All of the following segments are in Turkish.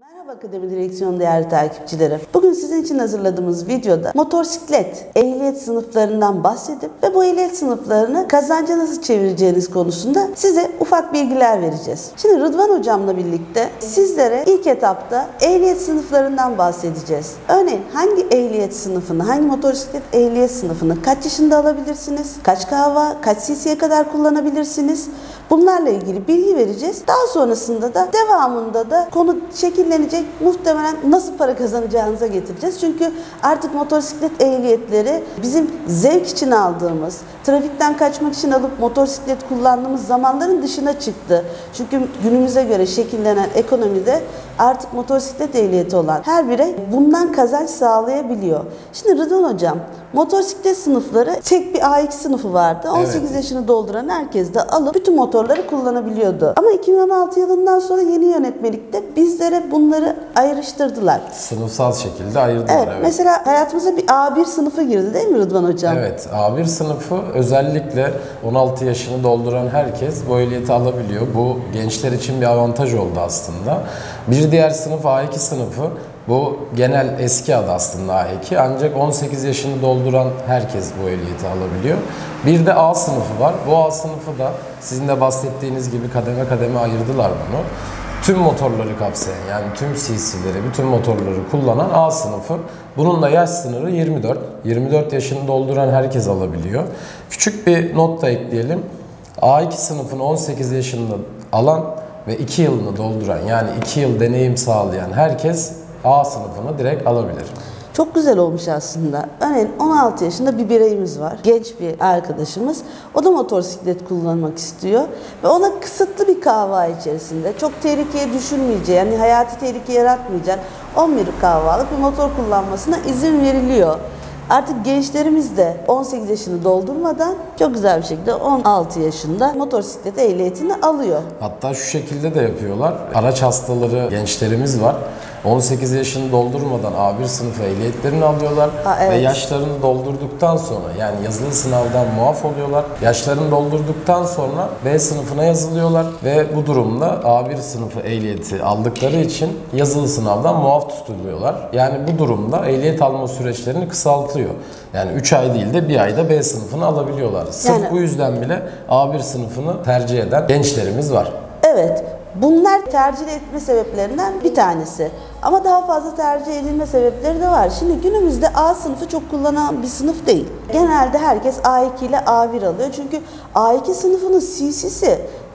Merhaba Akademi Direksiyon değerli takipçileri. Bugün sizin için hazırladığımız videoda motosiklet ehliyet sınıflarından bahsedip ve bu ehliyet sınıflarını kazanca nasıl çevireceğiniz konusunda size ufak bilgiler vereceğiz. Şimdi Rıdvan hocamla birlikte sizlere ilk etapta ehliyet sınıflarından bahsedeceğiz. Örneğin hangi ehliyet sınıfını, hangi motosiklet ehliyet sınıfını kaç yaşında alabilirsiniz, kaç kahva, kaç cc'ye kadar kullanabilirsiniz? Bunlarla ilgili bilgi vereceğiz. Daha sonrasında da devamında da konu şekillenecek. Muhtemelen nasıl para kazanacağınıza getireceğiz. Çünkü artık motosiklet ehliyetleri bizim zevk için aldığımız, trafikten kaçmak için alıp motosiklet kullandığımız zamanların dışına çıktı. Çünkü günümüze göre şekillenen ekonomide artık motosiklet ehliyeti olan her birey bundan kazanç sağlayabiliyor. Şimdi Rıdvan hocam, motosiklet sınıfları tek bir A2 sınıfı vardı. 18 yaşını dolduran herkes de alıp bütün motorları kullanabiliyordu. Ama 2016 yılından sonra yeni yönetmelikte bizlere bunları ayrıştırdılar. Sınıfsal şekilde ayırdılar. Evet. Mesela hayatımıza bir A1 sınıfı girdi değil mi Rıdvan hocam? Evet. A1 sınıfı özellikle 16 yaşını dolduran herkes bu ehliyeti alabiliyor. Bu gençler için bir avantaj oldu aslında. Bir diğer sınıf A2 sınıfı. Bu genel eski adı aslında A2, ancak 18 yaşını dolduran herkes bu ehliyeti alabiliyor. Bir de A sınıfı var. Bu A sınıfı da sizin de bahsettiğiniz gibi kademe kademe ayırdılar bunu. Tüm motorları kapsayan, yani tüm cc'leri, bütün motorları kullanan A sınıfı. Bunun da yaş sınırı 24. 24 yaşını dolduran herkes alabiliyor. Küçük bir not da ekleyelim. A2 sınıfını 18 yaşında alan ve 2 yılını dolduran, yani 2 yıl deneyim sağlayan herkes A sınıfını direkt alabilir. Çok güzel olmuş aslında. Örneğin 16 yaşında bir bireyimiz var. Genç bir arkadaşımız. O da motosiklet kullanmak istiyor. Ve ona kısıtlı bir kahva içerisinde, çok tehlikeye düşürmeyeceği, yani hayati tehlike yaratmayacak 11 kahvalık bir motor kullanmasına izin veriliyor. Artık gençlerimiz de 18 yaşını doldurmadan çok güzel bir şekilde 16 yaşında motosiklet ehliyetini alıyor. Hatta şu şekilde de yapıyorlar. Araç hastaları gençlerimiz var. 18 yaşını doldurmadan A1 sınıfı ehliyetlerini alıyorlar ve yaşlarını doldurduktan sonra, yani yazılı sınavdan muaf oluyorlar. Yaşlarını doldurduktan sonra B sınıfına yazılıyorlar ve bu durumda A1 sınıfı ehliyeti aldıkları için yazılı sınavdan muaf tutuluyorlar. Yani bu durumda ehliyet alma süreçlerini kısaltıyor. Yani 3 ay değil de 1 ayda B sınıfını alabiliyorlar. Sırf bu yüzden bile A1 sınıfını tercih eden gençlerimiz var. Evet. Bunlar tercih etme sebeplerinden bir tanesi. Ama daha fazla tercih edilme sebepleri de var. Şimdi günümüzde A sınıfı çok kullanılan bir sınıf değil. Genelde herkes A2 ile A1 alıyor. Çünkü A2 sınıfının cc'si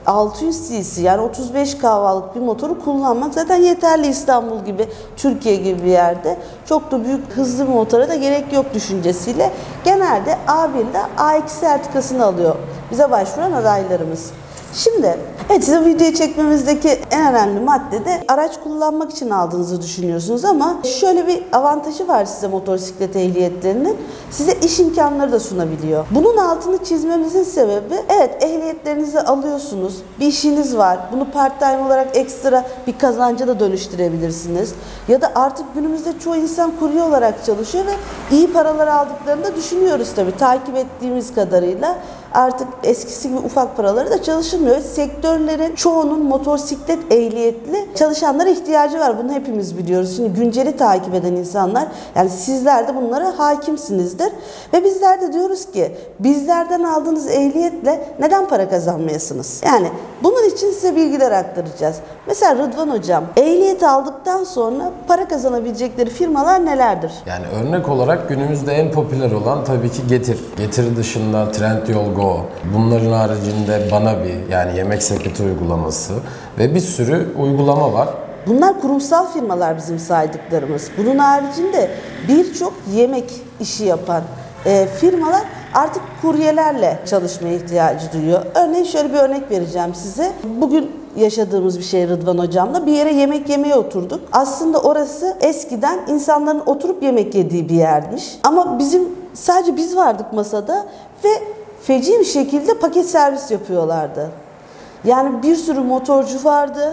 600 cc, yani 35 kahvalık bir motoru kullanmak zaten yeterli. İstanbul gibi, Türkiye gibi bir yerde çok da büyük hızlı bir motora da gerek yok düşüncesiyle genelde A1 ile A2 sertifikasını alıyor bize başvuran adaylarımız. Şimdi evet, size videoyu çekmemizdeki en önemli madde de araç kullanmak için aldığınızı düşünüyorsunuz ama şöyle bir avantajı var size motosiklet ehliyetlerinin. Size iş imkanları da sunabiliyor. Bunun altını çizmemizin sebebi, evet, ehliyetlerinizi alıyorsunuz, bir işiniz var. Bunu part-time olarak ekstra bir kazanca da dönüştürebilirsiniz. Ya da artık günümüzde çoğu insan kurye olarak çalışıyor ve iyi paralar aldıklarını da düşünüyoruz tabii. Takip ettiğimiz kadarıyla artık eskisi gibi ufak paraları da çalışılmıyor. Sektörlerin çoğunun motosiklet ehliyetli çalışanlara ihtiyacı var. Bunu hepimiz biliyoruz. Şimdi günceli takip eden insanlar, yani sizler de bunlara hakimsinizdir. Ve bizler de diyoruz ki bizlerden aldığınız ehliyetle neden para kazanmayasınız? Yani bunun için size bilgiler aktaracağız. Mesela Rıdvan hocam, ehliyet aldıktan sonra para kazanabilecekleri firmalar nelerdir? Yani örnek olarak günümüzde en popüler olan tabii ki Getir. Getir dışında Trendyol Go. Bunların haricinde Banabi, yani yemek sepeti uygulaması ve bir sürü uygulama var. Bunlar kurumsal firmalar bizim saydıklarımız. Bunun haricinde birçok yemek işi yapan firmalar artık kuryelerle çalışmaya ihtiyacı duyuyor. Örneğin şöyle bir örnek vereceğim size. Bugün yaşadığımız bir şey Rıdvan hocamla. Bir yere yemek yemeye oturduk. Aslında orası eskiden insanların oturup yemek yediği bir yermiş. Ama sadece biz vardık masada ve feci bir şekilde paket servis yapıyorlardı. Yani bir sürü motorcu vardı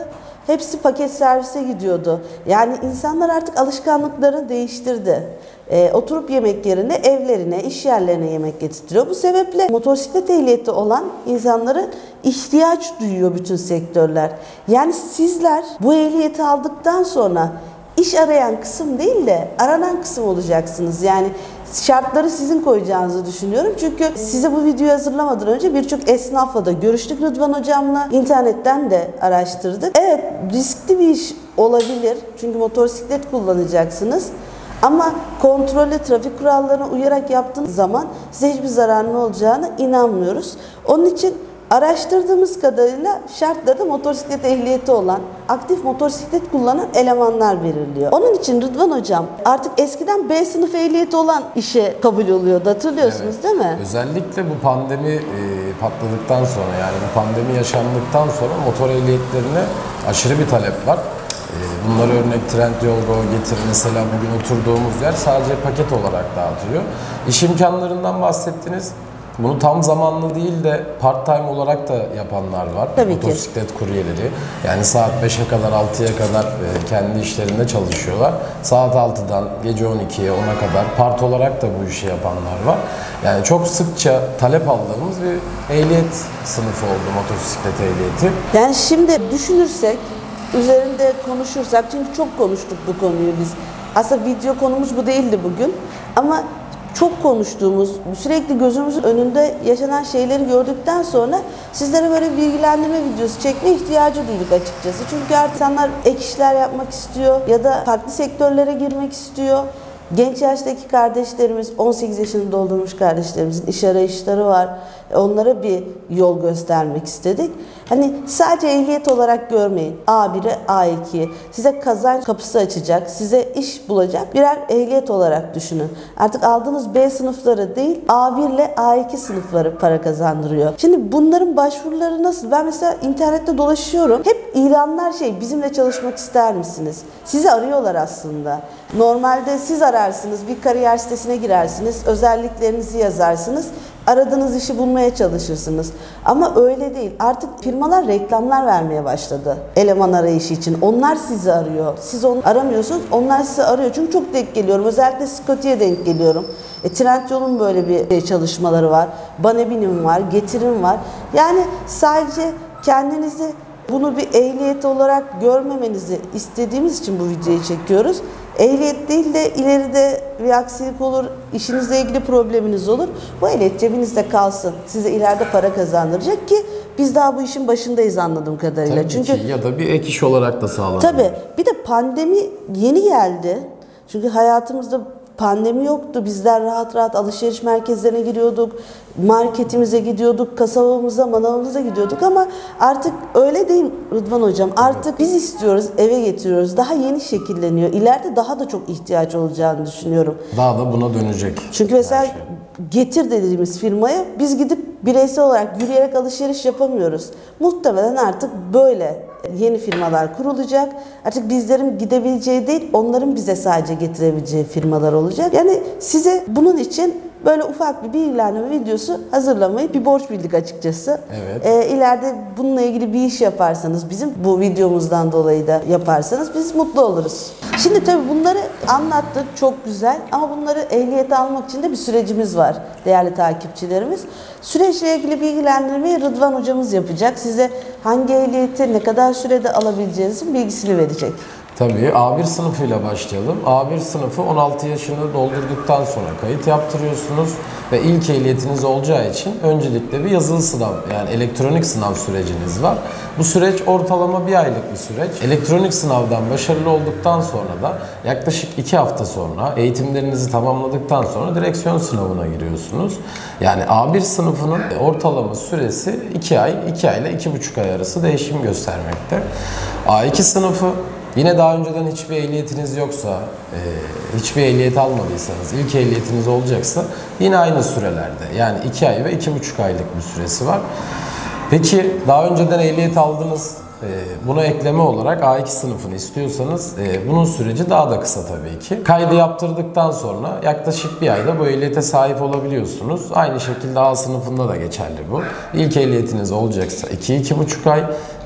hepsi paket servise gidiyordu. Yani insanlar artık alışkanlıklarını değiştirdi. Oturup yemek yerine evlerine, iş yerlerine yemek getirtiyor. Bu sebeple motosiklet ehliyeti olan insanların ihtiyaç duyuyor bütün sektörler. Yani sizler bu ehliyeti aldıktan sonra iş arayan kısım değil de aranan kısım olacaksınız. Yani şartları sizin koyacağınızı düşünüyorum. Çünkü size bu videoyu hazırlamadan önce birçok esnafla da görüştük Rıdvan hocamla. İnternetten de araştırdık. Evet, riskli bir iş olabilir. Çünkü motosiklet kullanacaksınız. Ama kontrollü, trafik kurallarına uyarak yaptığınız zaman size hiçbir zararın olacağına inanmıyoruz. Onun için araştırdığımız kadarıyla şartlarda motosiklet ehliyeti olan, aktif motosiklet kullanan elemanlar veriliyor. Onun için Rıdvan hocam artık eskiden B sınıf ehliyeti olan işe kabul oluyordu, hatırlıyorsunuz Evet. değil mi? Özellikle bu pandemi patladıktan sonra, yani bu pandemi yaşandıktan sonra motor ehliyetlerine aşırı bir talep var. Bunlara örnek Trendyol, Go, Getir, mesela bugün oturduğumuz yer sadece paket olarak dağıtıyor. İş imkanlarından bahsettiniz. Bunu tam zamanlı değil de part time olarak da yapanlar var. Tabii ki. Motosiklet kuryeleri. Yani saat 5'e kadar, 6'ya kadar kendi işlerinde çalışıyorlar. Saat 6'dan gece 12'ye, 10'a kadar part olarak da bu işi yapanlar var. Yani çok sıkça talep aldığımız bir ehliyet sınıfı oldu motosiklet ehliyeti. Yani şimdi düşünürsek, üzerinde konuşursak, çünkü çok konuştuk bu konuyu biz. Aslında video konumuz bu değildi bugün. Ama çok konuştuğumuz, sürekli gözümüzün önünde yaşanan şeyleri gördükten sonra sizlere böyle bilgilendirme videosu çekme ihtiyacı duyduk açıkçası. Çünkü artık insanlar ek işler yapmak istiyor ya da farklı sektörlere girmek istiyor. Genç yaştaki kardeşlerimiz, 18 yaşını doldurmuş kardeşlerimizin iş arayışları var. Onlara bir yol göstermek istedik. Hani sadece ehliyet olarak görmeyin. A1'e, A2'ye. Size kazanç kapısı açacak, size iş bulacak birer ehliyet olarak düşünün. Artık aldığınız B sınıfları değil, A1 ile A2 sınıfları para kazandırıyor. Şimdi bunların başvuruları nasıl? Ben mesela internette dolaşıyorum. Hep ilanlar bizimle çalışmak ister misiniz? Sizi arıyorlar aslında. Normalde siz ararsınız, bir kariyer sitesine girersiniz, özelliklerinizi yazarsınız. Aradığınız işi bulmaya çalışırsınız. Ama öyle değil. Artık firmalar reklamlar vermeye başladı eleman arayışı için. Onlar sizi arıyor. Siz onu aramıyorsunuz, onlar sizi arıyor. Çünkü çok denk geliyorum. Özellikle Scotty'ye denk geliyorum. Trendyol'un böyle bir çalışmaları var. Banebinim var, Getir'im var. Yani sadece kendinizi bunu bir ehliyet olarak görmemenizi istediğimiz için bu videoyu çekiyoruz. Ehliyet değil de ileride bir aksilik olur, işinizle ilgili probleminiz olur. Bu ehliyet cebinizde kalsın. Size ileride para kazandıracak ki biz daha bu işin başındayız anladığım kadarıyla. Tabii Çünkü ki, ya da bir ek iş olarak da sağlanıyor. tabii bir de pandemi yeni geldi. Çünkü hayatımızda pandemi yoktu. Bizler rahat rahat alışveriş merkezlerine giriyorduk, marketimize gidiyorduk, kasabamıza, manavımıza gidiyorduk ama artık öyle değil Rıdvan hocam. Artık biz istiyoruz, eve getiriyoruz. Daha yeni şekilleniyor. İleride daha da çok ihtiyaç olacağını düşünüyorum. Daha da buna dönecek. Çünkü mesela Getir dediğimiz firmaya biz gidip bireysel olarak yürüyerek alışveriş yapamıyoruz. Muhtemelen artık böyle yeni firmalar kurulacak. Artık bizlerin gidebileceği değil, onların bize sadece getirebileceği firmalar olacak. Yani size bunun için böyle ufak bir bilgilendirme videosu hazırlamayı bir borç bildik açıkçası. Evet. İleride bununla ilgili bir iş yaparsanız, bizim bu videomuzdan dolayı da yaparsanız biz mutlu oluruz. Şimdi tabii bunları anlattık, çok güzel, ama bunları ehliyete almak için de bir sürecimiz var değerli takipçilerimiz. Süreçle ilgili bilgilendirmeyi Rıdvan hocamız yapacak. Size hangi ehliyeti ne kadar sürede alabileceğinizin bilgisini verecek. Tabii A1 sınıfıyla başlayalım. A1 sınıfı 16 yaşını doldurduktan sonra kayıt yaptırıyorsunuz ve ilk ehliyetiniz olacağı için öncelikle bir yazılı sınav, yani elektronik sınav süreciniz var. Bu süreç ortalama bir aylık bir süreç. Elektronik sınavdan başarılı olduktan sonra da yaklaşık 2 hafta sonra eğitimlerinizi tamamladıktan sonra direksiyon sınavına giriyorsunuz. Yani A1 sınıfının ortalama süresi 2 ay, 2 ay ile 2,5 ay arası değişim göstermekte. A2 sınıfı yine daha önceden hiçbir ehliyetiniz yoksa, hiçbir ehliyet almadıysanız, ilk ehliyetiniz olacaksa yine aynı sürelerde. Yani 2 ay ve 2,5 aylık bir süresi var. Peki daha önceden ehliyet aldınız, buna ekleme olarak A2 sınıfını istiyorsanız bunun süreci daha da kısa tabii ki. Kaydı yaptırdıktan sonra yaklaşık bir ayda bu ehliyete sahip olabiliyorsunuz. Aynı şekilde A sınıfında da geçerli bu. İlk ehliyetiniz olacaksa 2-2,5 ay,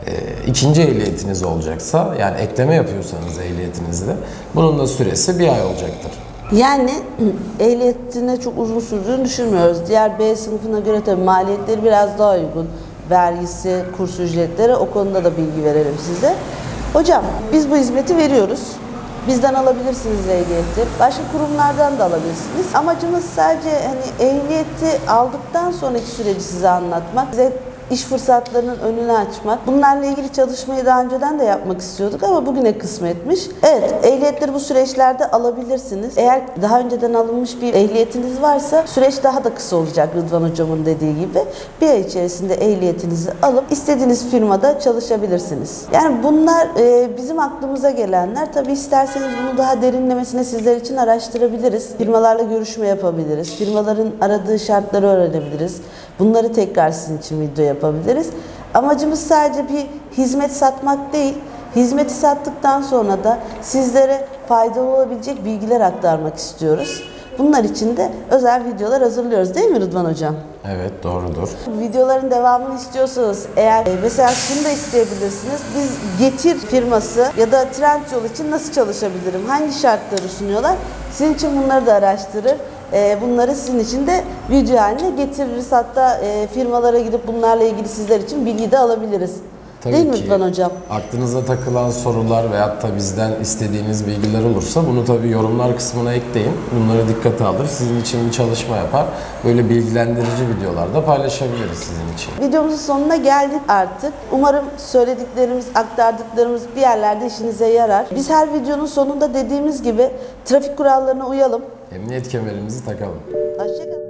İkinci ehliyetiniz olacaksa, yani ekleme yapıyorsanız ehliyetinizde, bunun da süresi 1 ay olacaktır. Yani ehliyetine çok uzun sürdüğünü düşünmüyoruz. Diğer B sınıfına göre tabii maliyetleri biraz daha uygun. Vergisi, kurs ücretleri, o konuda da bilgi verelim size. Hocam biz bu hizmeti veriyoruz. Bizden alabilirsiniz ehliyeti. Başka kurumlardan da alabilirsiniz. Amacımız sadece hani ehliyeti aldıktan sonraki süreci size anlatmak. Size iş fırsatlarının önünü açmak. Bunlarla ilgili çalışmayı daha önceden de yapmak istiyorduk ama bugüne kısmetmiş. Evet, ehliyetleri bu süreçlerde alabilirsiniz. Eğer daha önceden alınmış bir ehliyetiniz varsa süreç daha da kısa olacak Rıdvan Hocam'ın dediği gibi. 1 ay içerisinde ehliyetinizi alıp istediğiniz firmada çalışabilirsiniz. Yani bunlar bizim aklımıza gelenler. Tabii isterseniz bunu daha derinlemesine sizler için araştırabiliriz. Firmalarla görüşme yapabiliriz. Firmaların aradığı şartları öğrenebiliriz. Bunları tekrar sizin için video yapabiliriz. Amacımız sadece bir hizmet satmak değil, hizmeti sattıktan sonra da sizlere faydalı olabilecek bilgiler aktarmak istiyoruz. Bunlar için de özel videolar hazırlıyoruz değil mi Rıdvan Hocam? Evet, doğrudur. Videoların devamını istiyorsanız eğer mesela şunu da isteyebilirsiniz. Biz Getir firması ya da Trendyol için nasıl çalışabilirim? Hangi şartları sunuyorlar? Sizin için bunları da araştırır. Bunları sizin için de video haline getiririz. Hatta firmalara gidip bunlarla ilgili sizler için bilgi de alabiliriz. Tabii değil mi ki, Rıdvan Hocam? aklınıza takılan sorular veyahut da bizden istediğiniz bilgiler olursa bunu tabii yorumlar kısmına ekleyin. Bunları dikkate alır, sizin için bir çalışma yapar. Böyle bilgilendirici videolarda paylaşabiliriz sizin için. Videomuzun sonuna geldik artık. Umarım söylediklerimiz, aktardıklarımız bir yerlerde işinize yarar. Biz her videonun sonunda dediğimiz gibi trafik kurallarına uyalım. Emniyet kemerimizi takalım. Hoşça kalın.